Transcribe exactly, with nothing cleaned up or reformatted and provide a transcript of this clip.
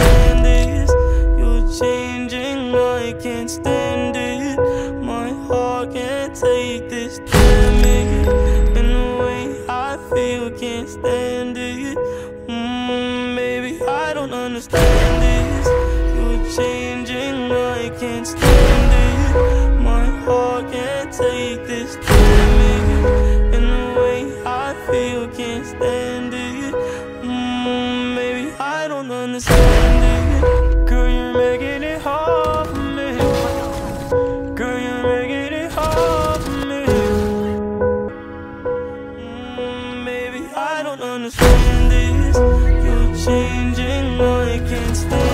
understand this. You're changing, I can't stand it. My heart can't take this damage, and the way I feel, can't stand it. Mm, baby, I don't understand this. You're changing, I can't stand it. My heart can't take this damage, and the way I feel, can't stand it. Mm, baby, I don't understand it. Girl, you're making it hard for me. Girl, you're making it hard for me. Mm, baby, I don't understand this. You're changing, I can't stand it.